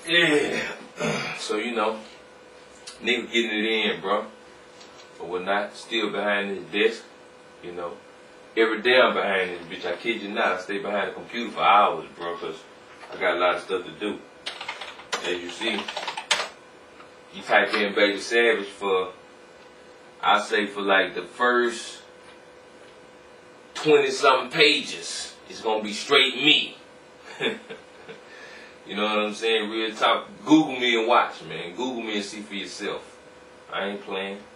Yeah. So, you know, nigga getting it in, bro. Or whatnot. Still behind this desk, you know. Every day I'm behind this bitch. I kid you not. I stay behind the computer for hours, bro, because I got a lot of stuff to do. As you see, you type in Baby Savage for, I say for like the first 20-something pages, it's going to be straight me. You know what I'm saying? Real talk. Google me and watch, man. Google me and see for yourself. I ain't playing.